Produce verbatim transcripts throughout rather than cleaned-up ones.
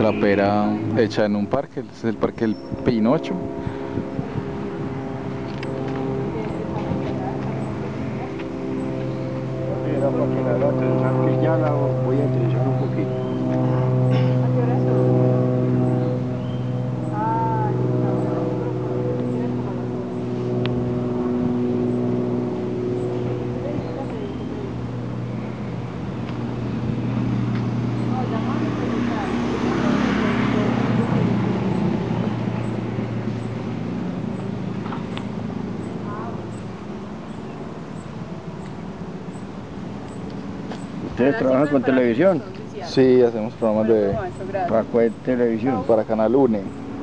trapera hecha en un parque, es el parque El Pinocho. Era para que la haga trenzar, que ya la voy a trenzar un poquito. ¿A qué hora son? Ah, listo, pero tienen como las horas. No, llamame y preguntar. ¿Ustedes trabajan con televisión? Sí, hacemos programas de... ¿Para cuál televisión? para Canal uno.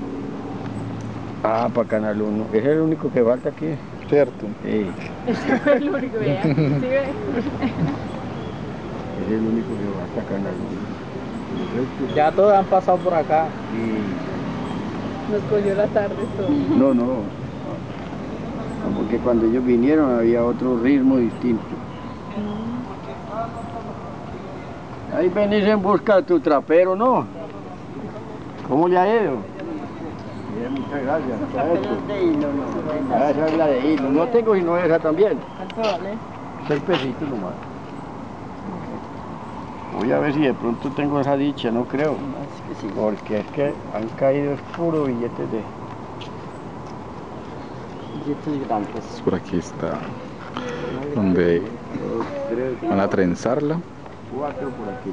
Ah, para Canal uno. ¿Es el único que falta aquí? ¿Cierto? Sí. Ese fue el único, vea. ¿Sí ve? Es el único que falta Canal uno. Ya todos han pasado por acá. Y... Nos cogió la tarde todo. No, no. No, porque cuando ellos vinieron había otro ritmo distinto. Ahí venís en busca de tu trapero, ¿no? ¿Cómo le ha ido? Bien, muchas gracias. ¿Qué ha hecho? Ah, esa es la de hilo. No tengo sino esa también. ¿Cuánto vale? Seis pesitos nomás. Voy a ver si de pronto tengo esa dicha, no creo. Porque es que han caído es puro billetes de... Billetes grandes. Por aquí está donde van a trenzarla. Cuatro por aquí.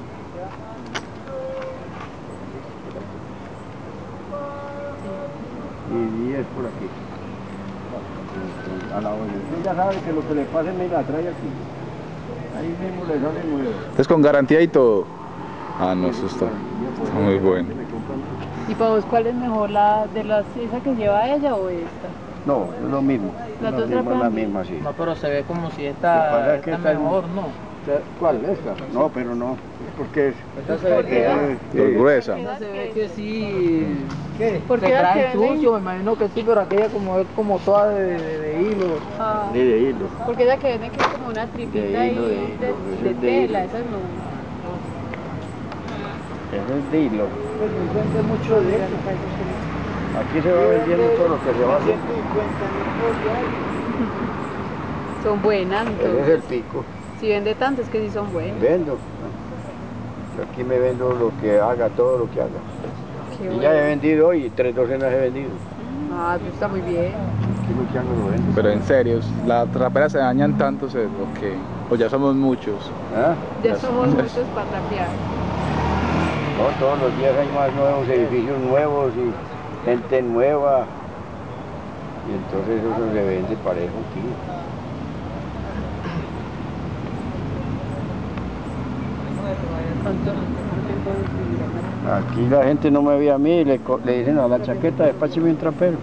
Y diez por aquí. A la hora. Usted ya sabe que lo que le pase me la trae aquí. Ahí mismo le sale nuevo. Es con garantía y todo. Ah, no, eso está, está muy bueno. ¿Y para vos cuál es mejor, la de las esa que lleva ella o esta? No, es lo mismo. Las Lo dos mismo, es la trapan misma, sí. No, pero se ve como si Lo que esta pasa es que está esta- mejor, ¿no? ¿Cuál? ¿Esta? No, pero no. Porque es... Esta se ve que, eh, Es eh, gruesa. esta se ve que sí. ¿Qué? Porque se las trae que venden- sucio, me imagino que sí, pero aquella como es como toda de, de, de hilo. Ah, de, de hilo. porque ella que vende que es como una tripita De ahí hilo, de de, hilo, de, eso es de tela, hilo. esa no. Eso es de hilo. Pues me vende mucho de eso. Aquí se va vendiendo todo lo que se va haciendo. Son buenas, Ese es el entonces. pico. Si vende tanto es que sí son buenas. Vendo. Yo aquí me vendo lo que haga, todo lo que haga. Qué Y bueno. ya he vendido hoy, tres docenas he vendido. Ah, pues está muy bien. Aquí lo que hago lo vendo. Pero en serio, ¿las traperas se dañan tanto o qué? O ya somos muchos. ¿Ah? Ya somos muchos para trapear. No, todos los días hay más nuevos edificios nuevos y gente nueva. Y entonces eso se vende parejo aquí. Aquí la gente no me ve a mí, le, co- le dicen a la chaqueta, despácheme un trapero.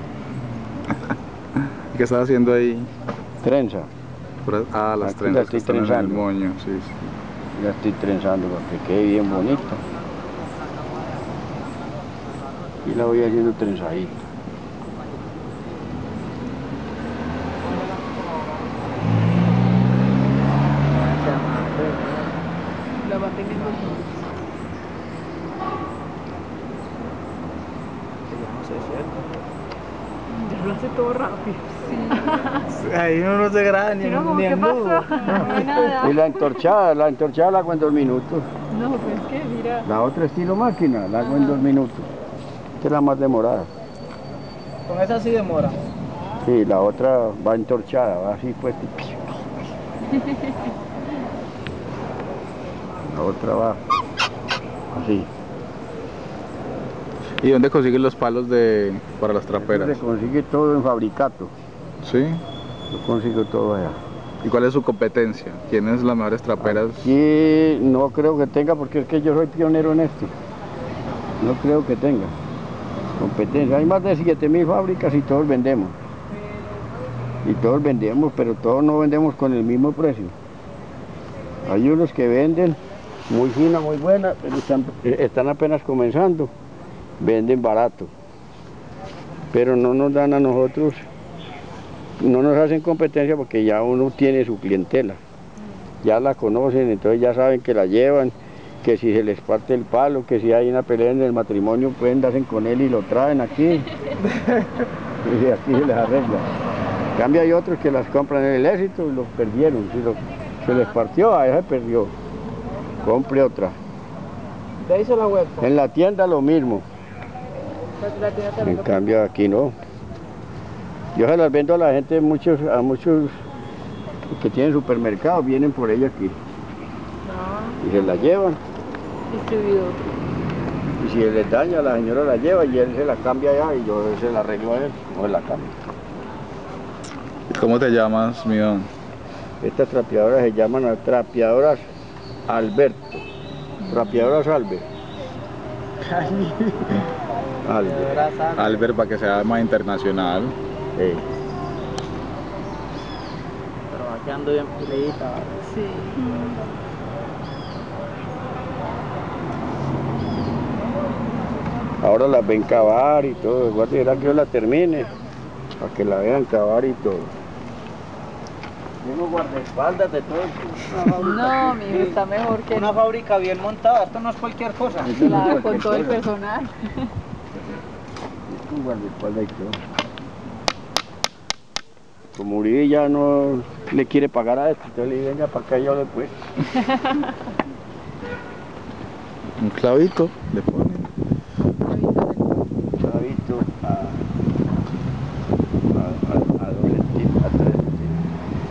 ¿Y qué estás haciendo ahí? Trenza. Por- Ah, las Aquí la trenzas estoy que están en el trenzando. moño, sí, sí. Ya estoy trenzando para que quede bien bonito. Y la voy haciendo trenzadita. La va teniendo ya lo hace todo rápido. Sí. Ahí uno no se graba ni, Si no, como, ni ¿qué en nudo. pasó? No hay nada. Y la entorchada, la entorchada la hago en dos minutos. No, pues que mira. La otra estilo máquina, la hago en dos minutos. Esta es la más demorada. Con esa sí demora. Sí, la otra va entorchada, va así pues. La otra va así. ¿Y dónde consigues los palos de para las traperas? Se consigue todo en fabricato. ¿Sí? Lo consigo todo allá. ¿Y cuál es su competencia? ¿Quiénes las mejores traperas? Y no creo que tenga, porque es que yo soy pionero en esto. No creo que tenga competencia. Hay más de siete mil fábricas y todos vendemos. Y todos vendemos, pero todos no vendemos con el mismo precio. Hay unos que venden muy fina, muy buena, pero están, están apenas comenzando. Venden barato. Pero no nos dan a nosotros, no nos hacen competencia porque ya uno tiene su clientela. Ya la conocen, entonces ya saben que la llevan que si se les parte el palo, que si hay una pelea en el matrimonio, pueden darse con él y lo traen aquí. Y aquí se les arregla. En cambio hay otros que las compran en el Éxito y los perdieron. Si lo, se les partió, a ese perdió. Compre otra. ¿Te hizo la vuelta? En la tienda lo mismo. La tienda te En lo- cambio aquí no. Yo se las vendo a la gente, muchos, a muchos que tienen supermercados, vienen por ella aquí. No, Y se la llevan. distribuidor. Y si les daña, la señora la lleva y él se la cambia allá y yo se la arreglo a él, no se la cambio. ¿Y cómo te llamas, mi don? Estas trapeadoras se llaman a- trapeadoras Alberto. Trapeadoras Albert. Albert. Albert, para que sea más internacional. Sí. Pero va quedando bien pulidita. Sí. Ahora las ven cavar y todo. Igual dirá que yo la termine, para que la vean cavar y todo. Tengo guardaespaldas de todo. No, mi hijo está mejor que Una fábrica bien montada, esto no es cualquier cosa. claro, con todo el personal. Un guardaespaldas y todo. Como Uribe ya no le quiere pagar a esto, entonces le dice, venga para acá yo después. Un clavito, le ponen. Clavito a, a, a, a dos centímetros, a tres centímetros.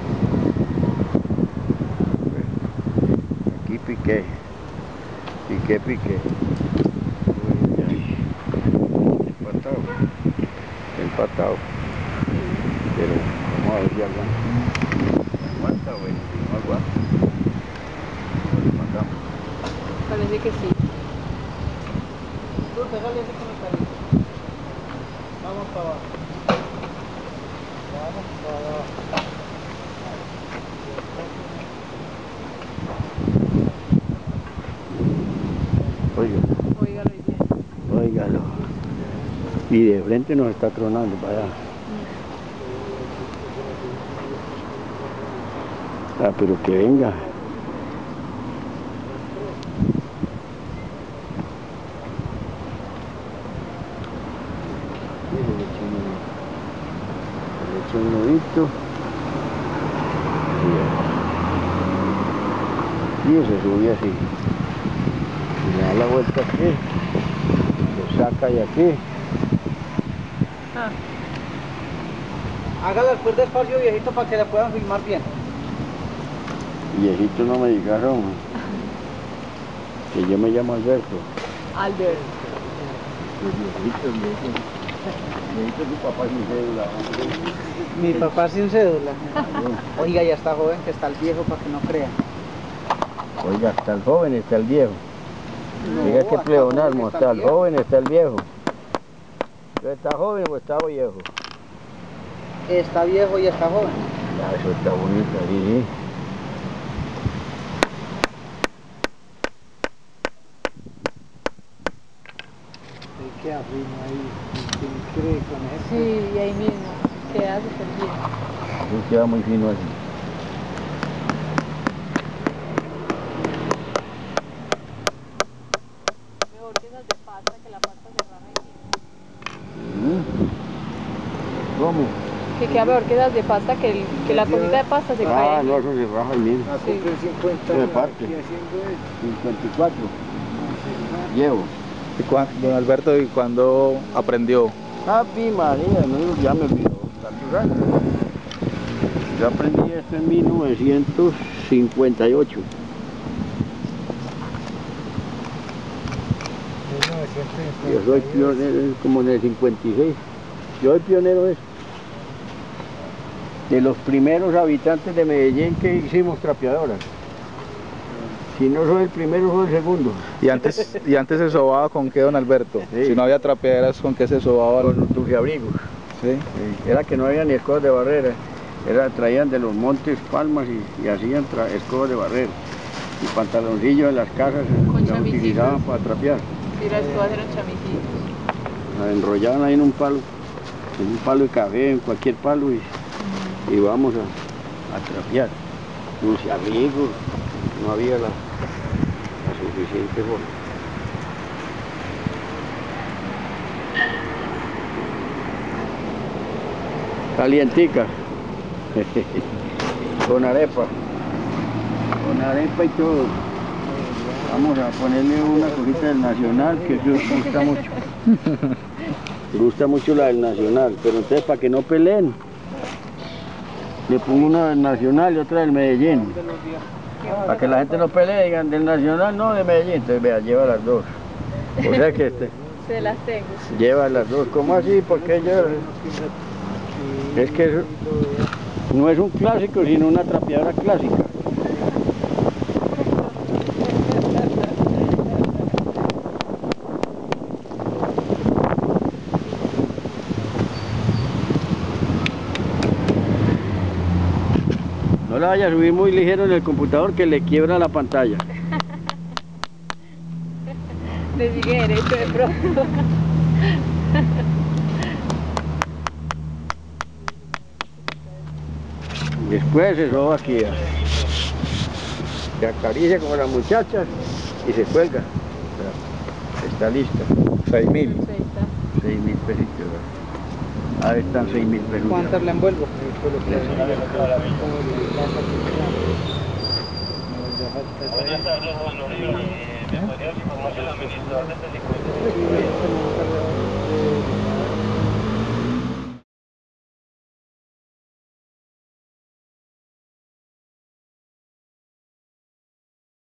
Aquí piqué, piqué, piqué. Uy, ay. Empatado, empatado. Pero vamos a ver si aguanta. Aguanta, bueno, si no aguanta. Lo matamos. Parece que sí. Tú pégale ese con el carrito. Vamos para abajo. Vamos para abajo. Oiga, Óigalo y bien. óigalo. Y de frente nos está tronando para allá. Ah, pero que venga. Le echo un nudito. Y se sube así. Y le da la vuelta aquí. Lo saca de aquí. Hágala después despacio, viejito, para que la puedan filmar bien. Viejito no me dijeron que yo me llamo Alberto. Albert. Viejito, viejito. Viejito tu papá sin cédula. Mi papá sin cédula. Oiga, ya está joven, que está el viejo, para que no crean. Oiga, está el joven, está el viejo. No, Diga que hasta pleonasmo, joven está está el el viejo. joven, está el viejo. ¿Está joven o está viejo? Está viejo y está joven. Ah, eso está bonito, sí. Se queda fino ahí, ¿quién cree con eso? Sí, y ahí mismo. Queda súper bien. Eso queda muy fino así. Mejor que esas de pasta, que la pasta se raja ahí mismo. ¿Mm? ¿Cómo? Que queda mejor que esas de pasta, que, el- que la cosita de pasta se cae. Ah, ahí no, mismo. eso se raja ahí mismo. A cumplir cincuenta De años parte. aquí haciendo esto. cincuenta y cuatro. Llevo. ¿Y cuán- don Alberto, ¿y cuándo aprendió? Ave María, no, ya me olvidó. Tantos años. Yo aprendí esto en mil novecientos cincuenta y ocho. Yo soy pionero como en el cincuenta y seis. Yo soy pionero de eso. De los primeros habitantes de Medellín que hicimos trapeadoras. Si no soy el primero, soy el segundo. ¿Y antes, y antes se sobaba con qué, don Alberto? Sí. Si no había trapeaderas, ¿con qué se sobaba? Con los tufiabrigos. ¿Sí? Era que no había ni escobas de barrera. Era, traían de los montes palmas y, y hacían tra- escobas de barrera. Y pantaloncillos en las casas Con los chamicitos. utilizaban para trapear. Sí, las cosas eran chamicitos. La enrollaban ahí en un palo, en un palo de café, en cualquier palo y, y vamos a, a trapear. Tufiabrigos, no había la- las suficiente forma. Calientica. Con arepa. Con arepa y todo. Vamos a ponerle una cosita del Nacional, que gusta mucho. Gusta mucho la del Nacional, pero entonces para que no peleen, le pongo una del Nacional y otra del Medellín. Para que la gente no pelee, digan del Nacional, no de Medellín. Entonces vea, lleva las dos. O sea que este, Se las tengo. lleva las dos. ¿Cómo así? Porque lleva... Es que eso no es un clásico, sino una trapeadora clásica. No la vaya a subir muy ligero en el computador que le quiebra la pantalla. Le sigue derecho de pronto. Después se soba aquí, ya. Se acaricia como las muchachas y se cuelga. Ya, está lista. seis mil. seis mil pesitos. ¿Verdad? Ahí están seis mil pesos. ¿Cuántas le envuelvo? Buenas tardes, don Lorio. ¿Me podrías informar del administrador del delincuente?